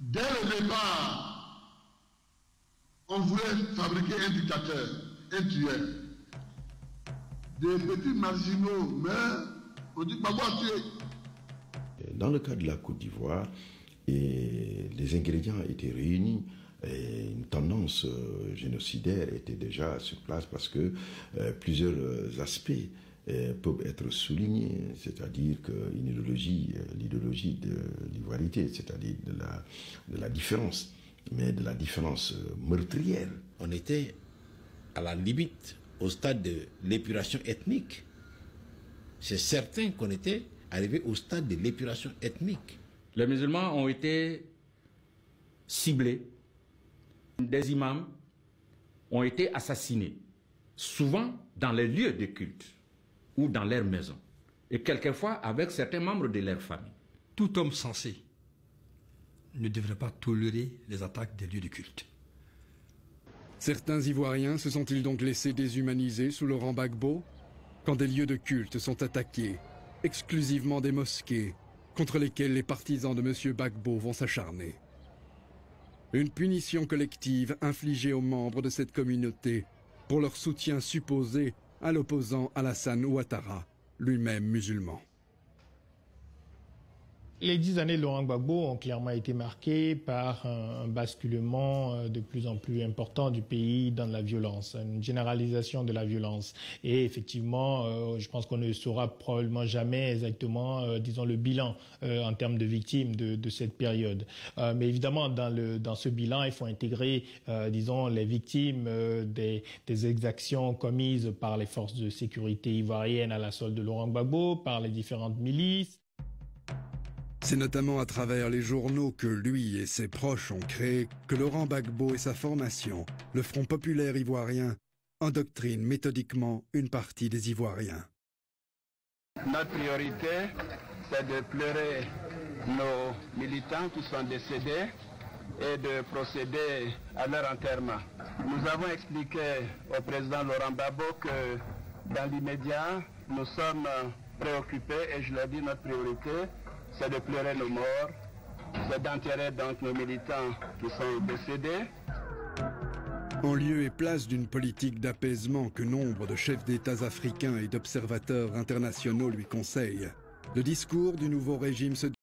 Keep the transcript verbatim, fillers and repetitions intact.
Dès le départ, on voulait fabriquer un dictateur, un tueur. Des petits marginaux meurent, on dit Gbagbo a tué. Dans le cas de la Côte d'Ivoire, les ingrédients étaient réunis. Et une tendance euh, génocidaire était déjà sur place parce que euh, plusieurs aspects euh, peuvent être soulignés, c'est-à-dire qu'une idéologie, euh, l'idéologie de l'ivoirité, c'est-à-dire de la, de la différence, mais de la différence euh, meurtrière. On était à la limite, au stade de l'épuration ethnique. C'est certain qu'on était arrivé au stade de l'épuration ethnique. Les musulmans ont été ciblés. Des imams ont été assassinés, souvent dans les lieux de culte ou dans leurs maisons, et quelquefois avec certains membres de leur famille. Tout homme sensé ne devrait pas tolérer les attaques des lieux de culte. Certains Ivoiriens se sont-ils donc laissés déshumaniser sous Laurent Gbagbo quand des lieux de culte sont attaqués, exclusivement des mosquées, contre lesquelles les partisans de M. Gbagbo vont s'acharner? Une punition collective infligée aux membres de cette communauté pour leur soutien supposé à l'opposant Alassane Ouattara, lui-même musulman. Les dix années de Laurent Gbagbo ont clairement été marquées par un basculement de plus en plus important du pays dans la violence, une généralisation de la violence. Et effectivement, euh, je pense qu'on ne saura probablement jamais exactement, euh, disons, le bilan euh, en termes de victimes de, de cette période. Euh, mais évidemment, dans, le, dans ce bilan, il faut intégrer, euh, disons, les victimes euh, des, des exactions commises par les forces de sécurité ivoiriennes à la solde de Laurent Gbagbo, par les différentes milices. C'est notamment à travers les journaux que lui et ses proches ont créé que Laurent Gbagbo et sa formation, le Front populaire ivoirien, endoctrinent méthodiquement une partie des Ivoiriens. Notre priorité, c'est de pleurer nos militants qui sont décédés et de procéder à leur enterrement. Nous avons expliqué au président Laurent Gbagbo que dans l'immédiat, nous sommes préoccupés et je l'ai dit, notre priorité, c'est de pleurer nos morts, c'est d'enterrer donc nos militants qui sont décédés. En lieu et place d'une politique d'apaisement que nombre de chefs d'États africains et d'observateurs internationaux lui conseillent, le discours du nouveau régime se